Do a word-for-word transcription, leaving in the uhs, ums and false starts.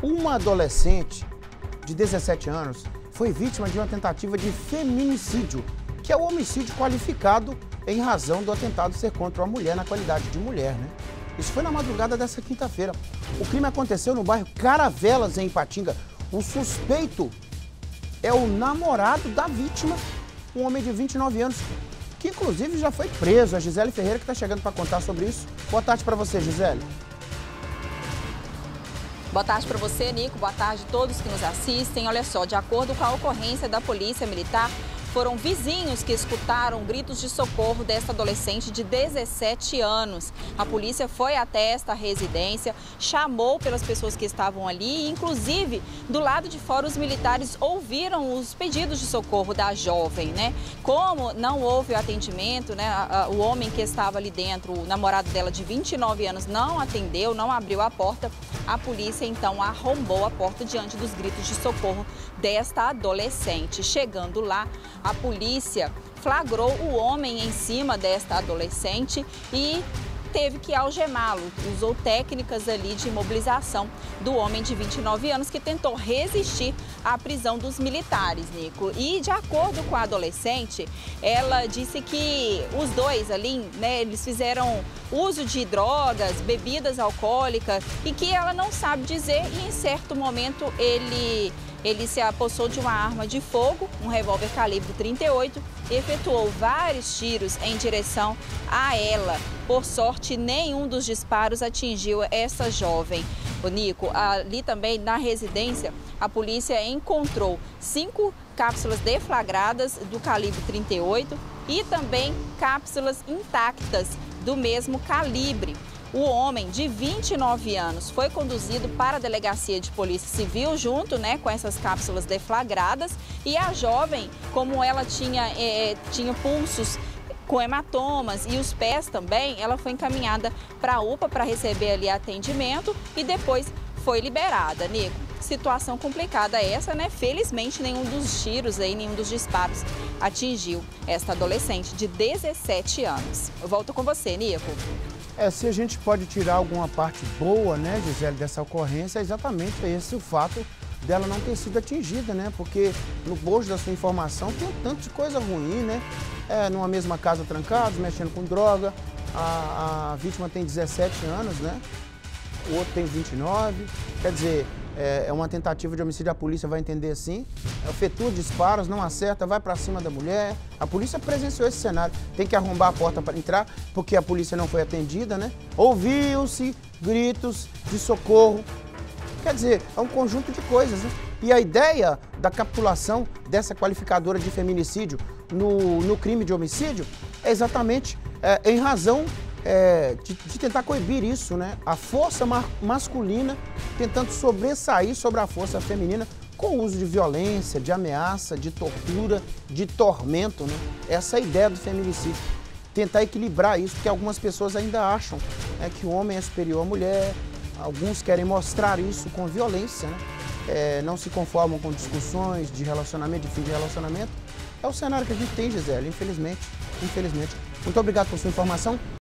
Uma adolescente de dezessete anos foi vítima de uma tentativa de feminicídio, que é o homicídio qualificado em razão do atentado ser contra uma mulher na qualidade de mulher, né? Isso foi na madrugada dessa quinta-feira. O crime aconteceu no bairro Caravelas, em Ipatinga. O suspeito é o namorado da vítima, um homem de vinte e nove anos, que inclusive já foi preso. A Gisele Ferreira que está chegando para contar sobre isso. Boa tarde para você, Gisele. Boa tarde para você, Nico. Boa tarde a todos que nos assistem. Olha só, de acordo com a ocorrência da Polícia Militar, foram vizinhos que escutaram gritos de socorro desta adolescente de dezessete anos. A polícia foi até esta residência, chamou pelas pessoas que estavam ali, e, inclusive, do lado de fora, os militares ouviram os pedidos de socorro da jovem, né? Como não houve atendimento, né? O homem que estava ali dentro, o namorado dela de vinte e nove anos, não atendeu, não abriu a porta. A polícia, então, arrombou a porta diante dos gritos de socorro desta adolescente. Chegando lá, a polícia flagrou o homem em cima desta adolescente e teve que algemá-lo. Usou técnicas ali de imobilização do homem de vinte e nove anos que tentou resistir à prisão dos militares, Nico. E de acordo com a adolescente, ela disse que os dois ali, né, eles fizeram uso de drogas, bebidas alcoólicas e que ela não sabe dizer, e em certo momento ele Ele se apossou de uma arma de fogo, um revólver calibre trinta e oito, e efetuou vários tiros em direção a ela. Por sorte, nenhum dos disparos atingiu essa jovem. O Nico, ali também na residência, a polícia encontrou cinco cápsulas deflagradas do calibre trinta e oito e também cápsulas intactas do mesmo calibre. O homem de vinte e nove anos foi conduzido para a delegacia de polícia civil junto, né, com essas cápsulas deflagradas, e a jovem, como ela tinha, é, tinha pulsos com hematomas e os pés também, ela foi encaminhada para a U P A para receber ali atendimento e depois foi liberada, Nico. Situação complicada essa, né? Felizmente nenhum dos tiros aí, nenhum dos disparos atingiu essa adolescente de dezessete anos. Eu volto com você, Nico. É, se a gente pode tirar alguma parte boa, né, Gisele, dessa ocorrência, é exatamente esse o fato dela não ter sido atingida, né? Porque no bojo da sua informação tem um tanto de coisa ruim, né? É, numa mesma casa trancados, mexendo com droga, a, a vítima tem dezessete anos, né? O outro tem vinte e nove, quer dizer, é, é uma tentativa de homicídio, a polícia vai entender assim, efetua disparos, não acerta, vai para cima da mulher. A polícia presenciou esse cenário, tem que arrombar a porta para entrar, porque a polícia não foi atendida, né? Ouviu-se gritos de socorro, quer dizer, é um conjunto de coisas, né? E a ideia da capitulação dessa qualificadora de feminicídio no, no crime de homicídio é exatamente é, em razão É, de, de tentar coibir isso, né? A força ma masculina tentando sobressair sobre a força feminina com o uso de violência, de ameaça, de tortura, de tormento, né? Essa é a ideia do feminicídio. Tentar equilibrar isso, porque algumas pessoas ainda acham, né, que o homem é superior à mulher, alguns querem mostrar isso com violência, né? É, não se conformam com discussões de relacionamento, de fim de relacionamento. É o cenário que a gente tem, Gisele, infelizmente, infelizmente. Muito obrigado por sua informação.